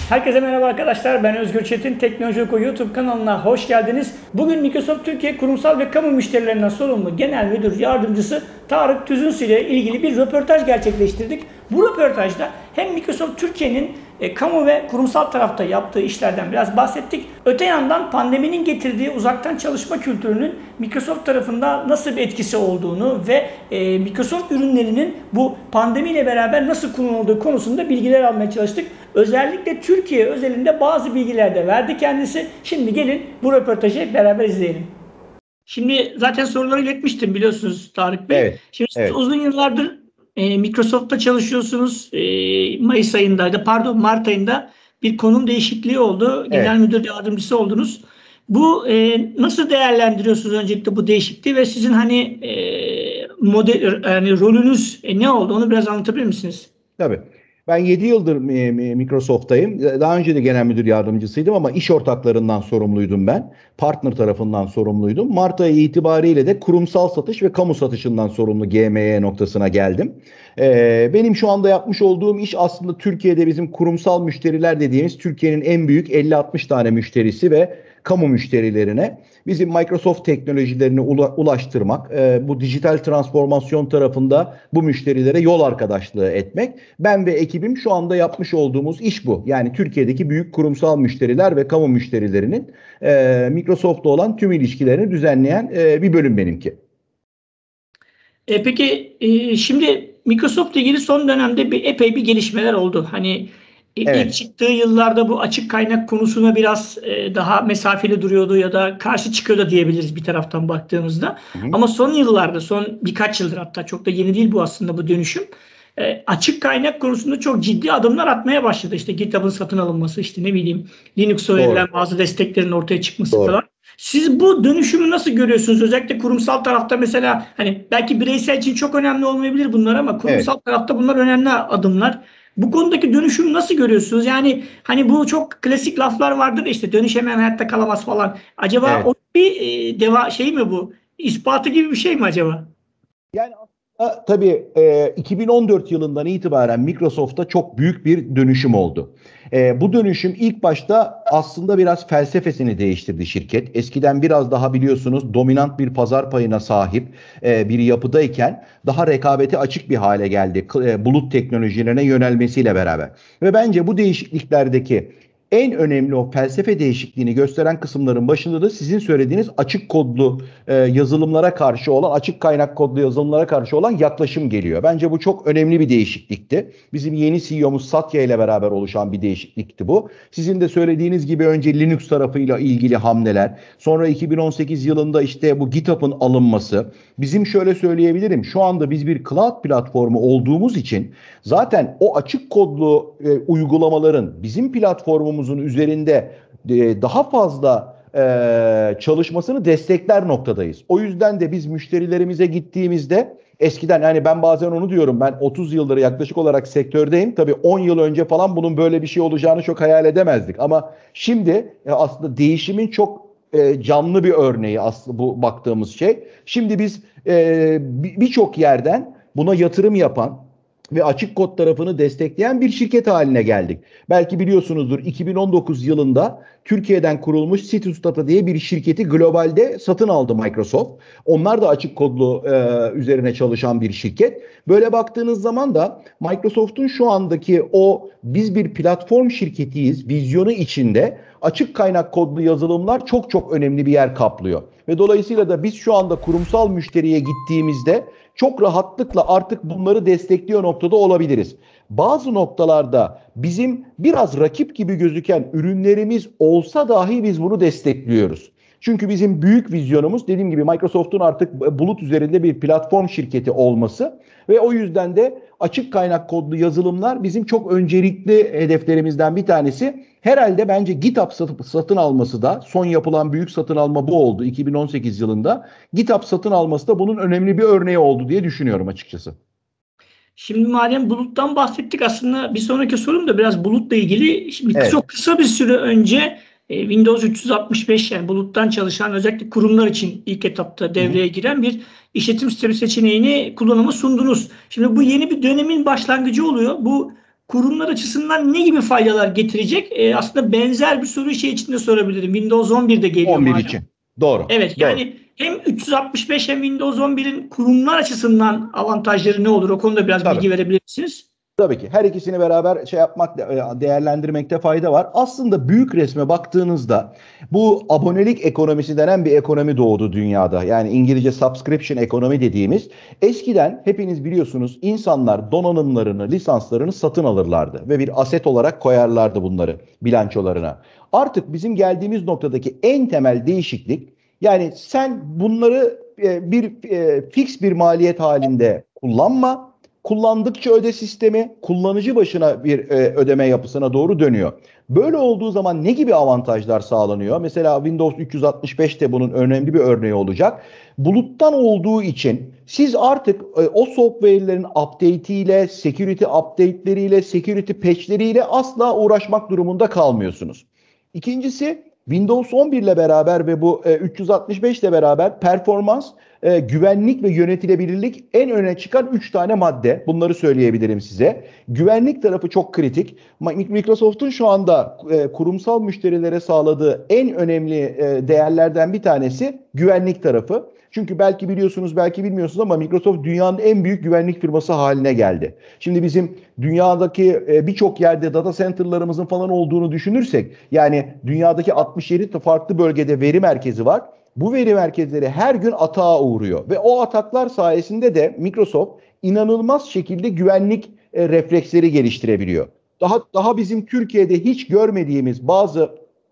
Herkese merhaba arkadaşlar. Ben Özgür Çetin. Teknoloji Oku YouTube kanalına hoş geldiniz. Bugün Microsoft Türkiye kurumsal ve kamu müşterilerinden sorumlu Genel Müdür Yardımcısı Tarık Tüzünsü ile ilgili bir röportaj gerçekleştirdik. Bu röportajda hem Microsoft Türkiye'nin kamu ve kurumsal tarafta yaptığı işlerden biraz bahsettik. Öte yandan pandeminin getirdiği uzaktan çalışma kültürünün Microsoft tarafında nasıl bir etkisi olduğunu ve Microsoft ürünlerinin bu pandemiyle beraber nasıl kullanıldığı konusunda bilgiler almaya çalıştık. Özellikle Türkiye özelinde bazı bilgiler de verdi kendisi. Şimdi gelin bu röportajı beraber izleyelim. Şimdi zaten soruları iletmiştim biliyorsunuz Tarık Bey. Evet, Şimdi siz evet, uzun yıllardır Microsoft'ta çalışıyorsunuz. Mayıs ayındaydı, pardon Mart ayında bir konum değişikliği oldu. Genel evet. Müdür Yardımcısı oldunuz. Bu nasıl değerlendiriyorsunuz öncelikle bu değişikliği ve sizin hani model yani rolünüz ne oldu onu biraz anlatabilir misiniz? Tabii. Ben 7 yıldır Microsoft'tayım. Daha önce de genel müdür yardımcısıydım ama iş ortaklarından sorumluydum ben. Partner tarafından sorumluydum. Mart ayı itibariyle de kurumsal satış ve kamu satışından sorumlu GME noktasına geldim. Benim şu anda yapmış olduğum iş aslında Türkiye'de bizim kurumsal müşteriler dediğimiz Türkiye'nin en büyük 50-60 tane müşterisi ve kamu müşterilerine bizim Microsoft teknolojilerini ulaştırmak, bu dijital transformasyon tarafında bu müşterilere yol arkadaşlığı etmek. Ben ve ekibim şu anda yapmış olduğumuz iş bu. Yani Türkiye'deki büyük kurumsal müşteriler ve kamu müşterilerinin Microsoft'la olan tüm ilişkilerini düzenleyen bir bölüm benimki. Peki şimdi Microsoft'la ilgili son dönemde epey bir gelişmeler oldu. Hani ilk Evet. çıktığı yıllarda bu açık kaynak konusuna biraz daha mesafeli duruyordu ya da karşı çıkıyordu diyebiliriz bir taraftan baktığımızda. Hı hı. Ama son yıllarda, son birkaç yıldır hatta çok da yeni değil bu aslında bu dönüşüm. Açık kaynak konusunda çok ciddi adımlar atmaya başladı. İşte GitHub'ın satın alınması, işte ne bileyim Linux'a verilen Doğru. bazı desteklerin ortaya çıkması Doğru. falan. Siz bu dönüşümü nasıl görüyorsunuz? Özellikle kurumsal tarafta mesela hani belki bireysel için çok önemli olmayabilir bunlar ama kurumsal Evet. tarafta bunlar önemli adımlar. Bu konudaki dönüşümü nasıl görüyorsunuz? Yani hani bu çok klasik laflar vardır işte dönüşemeyen hayatta kalamaz falan. Acaba o Evet. bir şey mi bu? İspatı gibi bir şey mi acaba? Yani aslında tabii 2014 yılından itibaren Microsoft'ta çok büyük bir dönüşüm oldu. Bu dönüşüm ilk başta aslında biraz felsefesini değiştirdi şirket. Eskiden biraz daha biliyorsunuz dominant bir pazar payına sahip bir yapıdayken daha rekabeti açık bir hale geldi. Bulut teknolojilerine yönelmesiyle beraber. Ve bence bu değişikliklerdeki en önemli o felsefe değişikliğini gösteren kısımların başında da sizin söylediğiniz açık kodlu yazılımlara karşı olan, açık kaynak kodlu yazılımlara karşı olan yaklaşım geliyor. Bence bu çok önemli bir değişiklikti. Bizim yeni CEO'muz Satya ile beraber oluşan bir değişiklikti bu. Sizin de söylediğiniz gibi önce Linux tarafıyla ilgili hamleler, sonra 2018 yılında işte bu GitHub'ın alınması. Bizim şöyle söyleyebilirim, şu anda biz bir cloud platformu olduğumuz için zaten o açık kodlu uygulamaların bizim platformumuzun üzerinde daha fazla çalışmasını destekler noktadayız. O yüzden de biz müşterilerimize gittiğimizde eskiden hani ben bazen onu diyorum, ben 30 yıldır yaklaşık olarak sektördeyim. Tabii 10 yıl önce falan bunun böyle bir şey olacağını çok hayal edemezdik. Ama şimdi aslında değişimin çok canlı bir örneği aslında bu baktığımız şey. Şimdi biz birçok yerden buna yatırım yapan ve açık kod tarafını destekleyen bir şirket haline geldik. Belki biliyorsunuzdur, 2019 yılında Türkiye'den kurulmuş Citrus Data diye bir şirketi globalde satın aldı Microsoft. Onlar da açık kodlu üzerine çalışan bir şirket. Böyle baktığınız zaman da Microsoft'un şu andaki o biz bir platform şirketiyiz vizyonu içinde açık kaynak kodlu yazılımlar çok çok önemli bir yer kaplıyor. Ve dolayısıyla da biz şu anda kurumsal müşteriye gittiğimizde çok rahatlıkla artık bunları destekliyor noktada olabiliriz. Bazı noktalarda bizim biraz rakip gibi gözüken ürünlerimiz olsa dahi biz bunu destekliyoruz. Çünkü bizim büyük vizyonumuz dediğim gibi Microsoft'un artık bulut üzerinde bir platform şirketi olması ve o yüzden de açık kaynak kodlu yazılımlar bizim çok öncelikli hedeflerimizden bir tanesi. Herhalde bence GitHub satın alması da son yapılan büyük satın alma bu oldu 2018 yılında. GitHub satın alması da bunun önemli bir örneği oldu diye düşünüyorum açıkçası. Şimdi madem buluttan bahsettik aslında bir sonraki sorum da biraz bulutla ilgili. Şimdi çok Evet. kısa bir süre önce Windows 365 yani buluttan çalışan özellikle kurumlar için ilk etapta Hı hı. devreye giren bir işletim sistemi seçeneğini kullanıma sundunuz. Şimdi bu yeni bir dönemin başlangıcı oluyor. Bu kurumlar açısından ne gibi faydalar getirecek? Aslında benzer bir soruyu şey için de sorabilirim. Windows 11'de geliyor 11 malum. için. Doğru. Evet, Doğru. yani hem 365 hem Windows 11'in kurumlar açısından avantajları ne olur? O konuda biraz Tabii. bilgi verebilir misiniz? Tabii ki her ikisini beraber değerlendirmekte fayda var. Aslında büyük resme baktığınızda bu abonelik ekonomisi denen bir ekonomi doğdu dünyada. Yani İngilizce subscription ekonomi dediğimiz. Eskiden hepiniz biliyorsunuz insanlar donanımlarını, lisanslarını satın alırlardı ve bir aset olarak koyarlardı bunları bilançolarına. Artık bizim geldiğimiz noktadaki en temel değişiklik, yani sen bunları fix bir maliyet halinde kullanma. Kullandıkça öde sistemi kullanıcı başına bir ödeme yapısına doğru dönüyor. Böyle olduğu zaman ne gibi avantajlar sağlanıyor? Mesela Windows 365 de bunun önemli bir örneği olacak. Buluttan olduğu için siz artık o software'lerin update'iyle, security update'leriyle, security patch'leriyle asla uğraşmak durumunda kalmıyorsunuz. İkincisi, Windows 11 ile beraber ve bu 365 ile beraber performans, güvenlik ve yönetilebilirlik en öne çıkan 3 tane madde. Bunları söyleyebilirim size. Güvenlik tarafı çok kritik. Microsoft'un şu anda kurumsal müşterilere sağladığı en önemli değerlerden bir tanesi güvenlik tarafı. Çünkü belki biliyorsunuz, belki bilmiyorsunuz ama Microsoft dünyanın en büyük güvenlik firması haline geldi. Şimdi bizim dünyadaki birçok yerde data center'larımızın falan olduğunu düşünürsek, yani dünyadaki 67 farklı bölgede veri merkezi var. Bu veri merkezleri her gün atağa uğruyor ve o ataklar sayesinde de Microsoft inanılmaz şekilde güvenlik refleksleri geliştirebiliyor. Daha bizim Türkiye'de hiç görmediğimiz bazı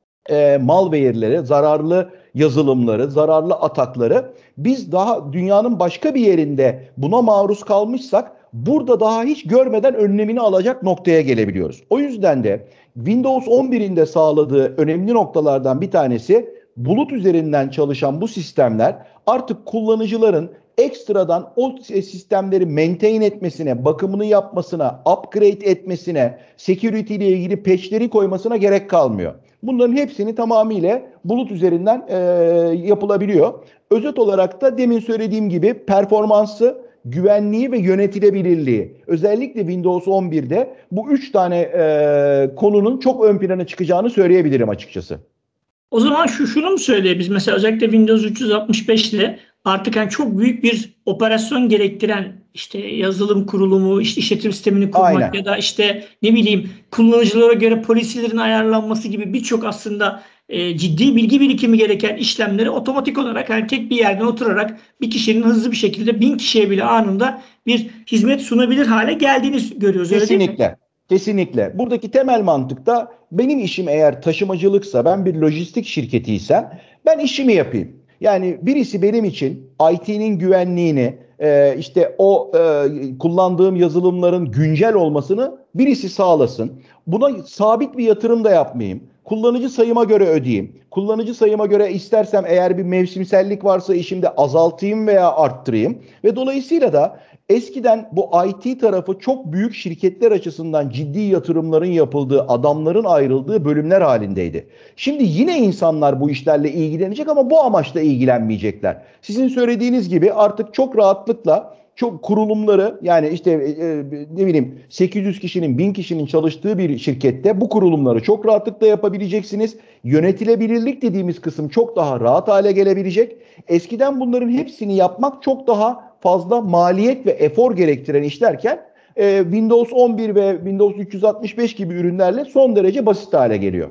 malware'leri, zararlı yazılımları, zararlı atakları biz daha dünyanın başka bir yerinde buna maruz kalmışsak burada daha hiç görmeden önlemini alacak noktaya gelebiliyoruz. O yüzden de Windows 11'in de sağladığı önemli noktalardan bir tanesi, bulut üzerinden çalışan bu sistemler artık kullanıcıların ekstradan o sistemleri maintain etmesine, bakımını yapmasına, upgrade etmesine, security ile ilgili patch'leri koymasına gerek kalmıyor. Bunların hepsini tamamıyla bulut üzerinden yapılabiliyor. Özet olarak da demin söylediğim gibi performansı, güvenliği ve yönetilebilirliği, özellikle Windows 11'de bu 3 tane konunun çok ön plana çıkacağını söyleyebilirim açıkçası. O zaman şunu mu söyleyebiliriz? Mesela özellikle Windows 365'te artık yani çok büyük bir operasyon gerektiren işte yazılım kurulumu, işte işletim sistemini kurmak Aynen. ya da işte ne bileyim kullanıcılara göre polisilerin ayarlanması gibi birçok aslında ciddi bilgi birikimi gereken işlemleri otomatik olarak yani tek bir yerden oturarak bir kişinin hızlı bir şekilde 1000 kişiye bile anında bir hizmet sunabilir hale geldiğini görüyoruz. Öyle değil mi? Kesinlikle. Kesinlikle. Buradaki temel mantık da, benim işim eğer taşımacılıksa, ben bir lojistik şirketiysem ben işimi yapayım. Yani birisi benim için IT'nin güvenliğini, işte o kullandığım yazılımların güncel olmasını birisi sağlasın. Buna sabit bir yatırım da yapmayayım. Kullanıcı sayıma göre ödeyeyim. Kullanıcı sayıma göre istersem eğer bir mevsimsellik varsa işimde azaltayım veya arttırayım. Ve dolayısıyla da eskiden bu IT tarafı çok büyük şirketler açısından ciddi yatırımların yapıldığı, adamların ayrıldığı bölümler halindeydi. Şimdi yine insanlar bu işlerle ilgilenecek ama bu amaçla ilgilenmeyecekler. Sizin söylediğiniz gibi artık çok rahatlıkla çok kurulumları, yani işte ne bileyim 800 kişinin 1000 kişinin çalıştığı bir şirkette bu kurulumları çok rahatlıkla yapabileceksiniz. Yönetilebilirlik dediğimiz kısım çok daha rahat hale gelebilecek. Eskiden bunların hepsini yapmak çok daha fazla maliyet ve efor gerektiren işlerken Windows 11 ve Windows 365 gibi ürünlerle son derece basit hale geliyor.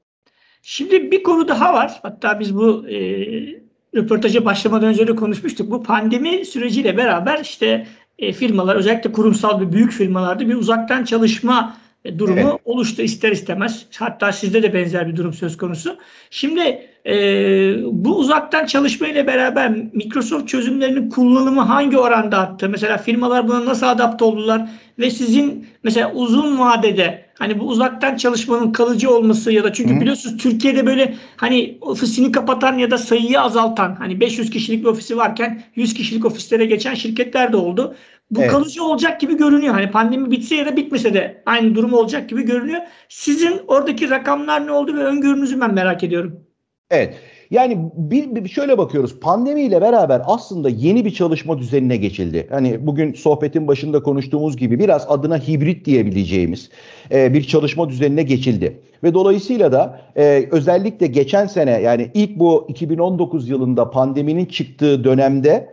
Şimdi bir konu daha var. Hatta biz bu röportaja başlamadan önce de konuşmuştuk. Bu pandemi süreciyle beraber işte firmalar, özellikle kurumsal ve büyük firmalarda bir uzaktan çalışma durumu Evet. oluştu ister istemez. Hatta sizde de benzer bir durum söz konusu. Şimdi bu uzaktan çalışma ile beraber Microsoft çözümlerinin kullanımı hangi oranda arttı? Mesela firmalar buna nasıl adapte oldular? Ve sizin mesela uzun vadede hani bu uzaktan çalışmanın kalıcı olması ya da çünkü biliyorsunuz Türkiye'de böyle hani ofisini kapatan ya da sayıyı azaltan, hani 500 kişilik bir ofisi varken 100 kişilik ofislere geçen şirketler de oldu. Bu Evet. kalıcı olacak gibi görünüyor. Hani pandemi bitse ya da bitmese de aynı durum olacak gibi görünüyor. Sizin oradaki rakamlar ne oldu ve öngörünüzü ben merak ediyorum. Evet. Yani şöyle bakıyoruz. Pandemiyle beraber aslında yeni bir çalışma düzenine geçildi. Hani bugün sohbetin başında konuştuğumuz gibi biraz adına hibrit diyebileceğimiz bir çalışma düzenine geçildi. Ve dolayısıyla da özellikle geçen sene, yani ilk bu 2019 yılında pandeminin çıktığı dönemde,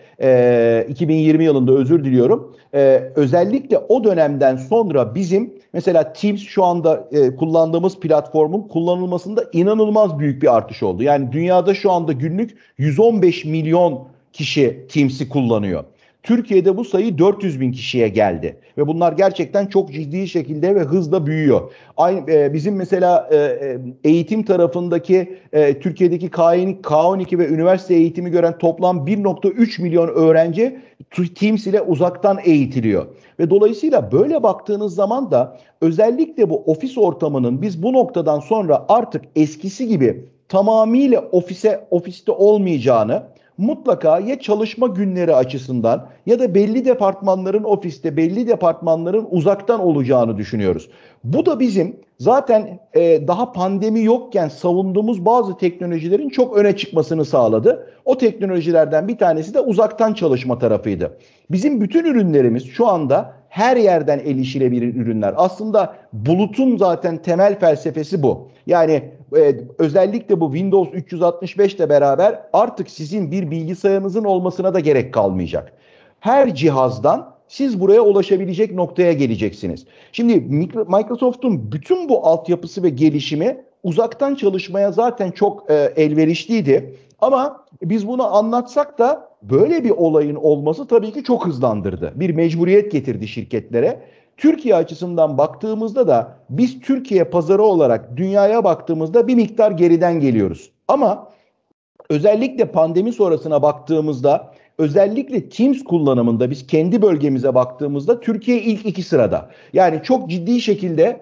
2020 yılında özür diliyorum. Özellikle o dönemden sonra bizim mesela Teams şu anda kullandığımız platformun kullanılmasında inanılmaz büyük bir artış oldu. Yani dünyada şu anda günlük 115 milyon kişi Teams'i kullanıyor. Türkiye'de bu sayı 400 bin kişiye geldi ve bunlar gerçekten çok ciddi şekilde ve hızla büyüyor. Aynı bizim mesela eğitim tarafındaki Türkiye'deki K12 ve üniversite eğitimi gören toplam 1,3 milyon öğrenci Teams ile uzaktan eğitiliyor. Ve dolayısıyla böyle baktığınız zaman da özellikle bu ofis ortamının biz bu noktadan sonra artık eskisi gibi tamamıyla ofiste olmayacağını, mutlaka ya çalışma günleri açısından ya da belli departmanların ofiste, belli departmanların uzaktan olacağını düşünüyoruz. Bu da bizim zaten daha pandemi yokken savunduğumuz bazı teknolojilerin çok öne çıkmasını sağladı. O teknolojilerden bir tanesi de uzaktan çalışma tarafıydı. Bizim bütün ürünlerimiz şu anda her yerden erişilebilir ürünler. Aslında bulutun zaten temel felsefesi bu. Yani özellikle bu Windows 365 ile beraber artık sizin bir bilgisayarınızın olmasına da gerek kalmayacak. Her cihazdan siz buraya ulaşabilecek noktaya geleceksiniz. Şimdi Microsoft'un bütün bu altyapısı ve gelişimi uzaktan çalışmaya zaten çok elverişliydi. Ama biz bunu anlatsak da böyle bir olayın olması tabii ki çok hızlandırdı. Bir mecburiyet getirdi şirketlere. Türkiye açısından baktığımızda da biz Türkiye pazarı olarak dünyaya baktığımızda bir miktar geriden geliyoruz. Ama özellikle pandemi sonrasına baktığımızda, özellikle Teams kullanımında biz kendi bölgemize baktığımızda Türkiye ilk 2 sırada. Yani çok ciddi şekilde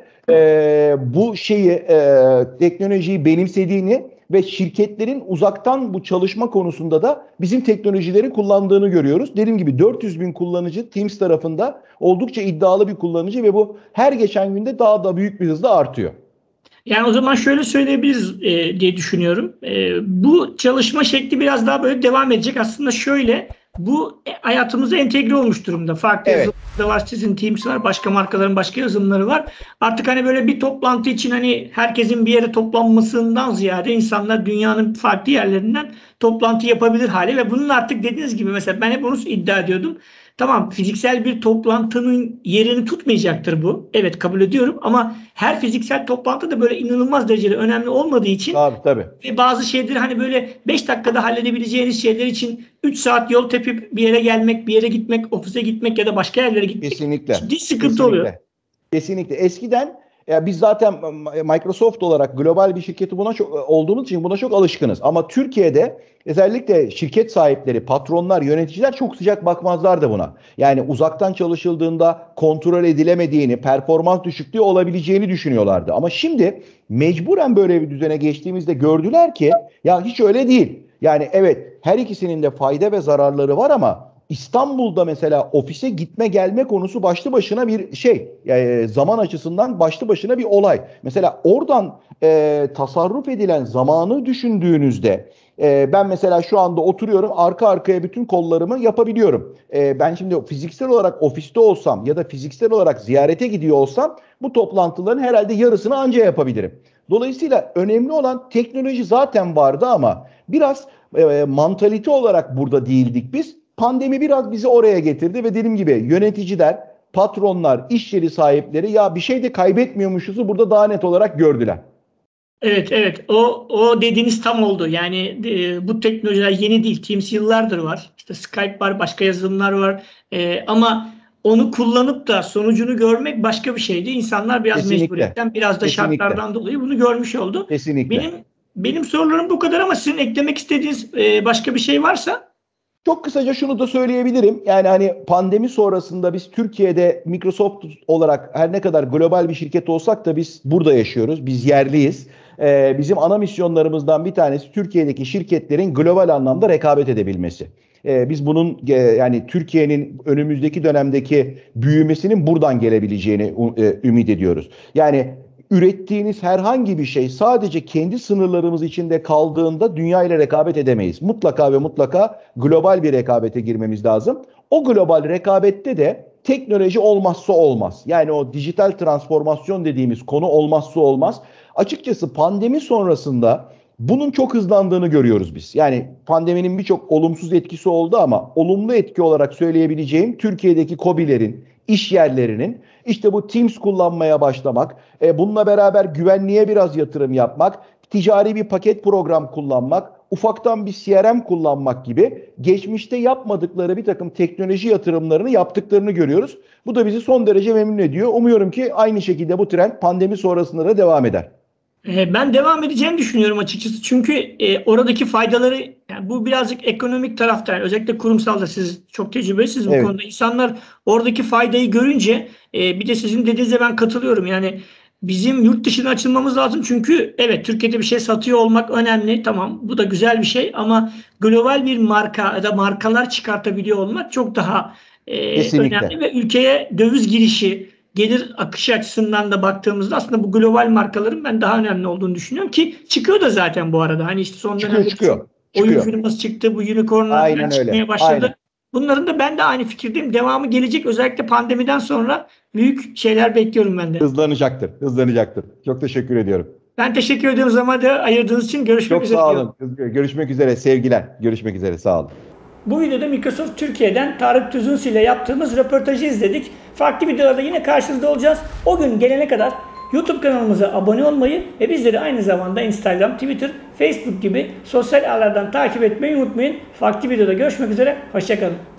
bu teknolojiyi benimsediğini ve şirketlerin uzaktan bu çalışma konusunda da bizim teknolojileri kullandığını görüyoruz. Dediğim gibi 400 bin kullanıcı Teams tarafında, oldukça iddialı bir kullanıcı ve bu her geçen günde daha da büyük bir hızla artıyor. Yani o zaman şöyle söyleyebiliriz diye düşünüyorum. Bu çalışma şekli biraz daha böyle devam edecek. Aslında şöyle, bu hayatımıza entegre olmuş durumda. Farklı Evet. yazılımlar var, sizin Teams var, başka markaların başka yazılımları var. Artık hani böyle bir toplantı için hani herkesin bir yere toplanmasından ziyade insanlar dünyanın farklı yerlerinden toplantı yapabilir hale ve bunun artık dediğiniz gibi, mesela ben hep onu iddia ediyordum. Tamam, fiziksel bir toplantının yerini tutmayacaktır bu. Evet, kabul ediyorum ama her fiziksel toplantı da böyle inanılmaz derecede önemli olmadığı için Tabii. ve bazı şeyleri hani böyle 5 dakikada halledebileceğiniz şeyler için 3 saat yol tepip bir yere gelmek, bir yere gitmek, ofise gitmek ya da başka yerlere gitmek ciddi sıkıntı oluyor. Kesinlikle. Eskiden biz zaten Microsoft olarak global bir şirketi olduğumuz için buna çok alışkınız. Ama Türkiye'de özellikle şirket sahipleri, patronlar, yöneticiler çok sıcak bakmazlardı buna. Yani uzaktan çalışıldığında kontrol edilemediğini, performans düşüklüğü olabileceğini düşünüyorlardı. Ama şimdi mecburen böyle bir düzene geçtiğimizde gördüler ki ya hiç öyle değil. Yani evet, her ikisinin de fayda ve zararları var ama İstanbul'da mesela ofise gitme gelme konusu başlı başına bir şey. Zaman açısından başlı başına bir olay. Mesela oradan tasarruf edilen zamanı düşündüğünüzde ben mesela şu anda oturuyorum, arka arkaya bütün kollarımı yapabiliyorum. Ben şimdi fiziksel olarak ofiste olsam ya da fiziksel olarak ziyarete gidiyor olsam bu toplantıların herhalde yarısını anca yapabilirim. Dolayısıyla önemli olan, teknoloji zaten vardı ama biraz mantalite olarak burada değildik biz. Pandemi biraz bizi oraya getirdi ve dediğim gibi yöneticiler, patronlar, iş yeri sahipleri ya bir şey de kaybetmiyormuşuzu burada daha net olarak gördüler. Evet, o dediğiniz tam oldu. Yani bu teknolojiler yeni değil. Teams yıllardır var. İşte Skype var, başka yazılımlar var. Ama onu kullanıp da sonucunu görmek başka bir şeydi. İnsanlar biraz Kesinlikle. mecburiyetten, biraz da Kesinlikle. şartlardan dolayı bunu görmüş oldu. Kesinlikle. Benim sorularım bu kadar ama sizin eklemek istediğiniz başka bir şey varsa? Çok kısaca şunu da söyleyebilirim. Yani hani pandemi sonrasında biz Türkiye'de Microsoft olarak her ne kadar global bir şirket olsak da biz burada yaşıyoruz. Biz yerliyiz. Bizim ana misyonlarımızdan bir tanesi Türkiye'deki şirketlerin global anlamda rekabet edebilmesi. Biz bunun yani Türkiye'nin önümüzdeki dönemdeki büyümesinin buradan gelebileceğini ümit ediyoruz. Yani ürettiğiniz herhangi bir şey sadece kendi sınırlarımız içinde kaldığında dünya ile rekabet edemeyiz. Mutlaka ve mutlaka global bir rekabete girmemiz lazım. O global rekabette de teknoloji olmazsa olmaz. Yani o dijital transformasyon dediğimiz konu olmazsa olmaz. Açıkçası pandemi sonrasında bunun çok hızlandığını görüyoruz biz. Yani pandeminin birçok olumsuz etkisi oldu ama olumlu etki olarak söyleyebileceğim Türkiye'deki KOBİ'lerin, iş yerlerinin işte bu Teams kullanmaya başlamak, bununla beraber güvenliğe biraz yatırım yapmak, ticari bir paket program kullanmak, ufaktan bir CRM kullanmak gibi geçmişte yapmadıkları bir takım teknoloji yatırımlarını yaptıklarını görüyoruz. Bu da bizi son derece memnun ediyor. Umuyorum ki aynı şekilde bu trend pandemi sonrasında da devam eder. Ben devam edeceğini düşünüyorum açıkçası. Çünkü oradaki faydaları, yani bu birazcık ekonomik tarafta, özellikle kurumsalda siz çok tecrübelisiniz bu Evet. konuda. İnsanlar oradaki faydayı görünce bir de sizin dediğinize ben katılıyorum. Yani bizim yurt dışına açılmamız lazım. Çünkü evet, Türkiye'de bir şey satıyor olmak önemli. Tamam, bu da güzel bir şey ama global bir marka ya da markalar çıkartabiliyor olmak çok daha Kesinlikle. önemli ve ülkeye döviz girişi, gelir akışı açısından da baktığımızda aslında bu global markaların ben daha önemli olduğunu düşünüyorum ki çıkıyor da zaten bu arada. Hani işte son Çıkıyor, dönemde çıkıyor. oyun Çıkıyor. firması çıktı, bu unicornlar falan Aynen öyle. çıkmaya Aynen. başladı. Bunların da ben de aynı fikirdeyim. Devamı gelecek. Özellikle pandemiden sonra büyük şeyler bekliyorum ben de. Hızlanacaktır. Hızlanacaktır. Çok teşekkür ediyorum. Ben teşekkür ediyorum zamanı ayırdığınız için. Görüşmek Çok üzere sağ diyorum. olun. Görüşmek üzere. Sevgiler. Görüşmek üzere. Sağ olun. Bu videoda Microsoft Türkiye'den Tarık Tüzünsi ile yaptığımız röportajı izledik. Farklı videolarda yine karşınızda olacağız. O gün gelene kadar YouTube kanalımıza abone olmayı ve bizleri aynı zamanda Instagram, Twitter, Facebook gibi sosyal ağlardan takip etmeyi unutmayın. Farklı videoda görüşmek üzere. Hoşça kalın.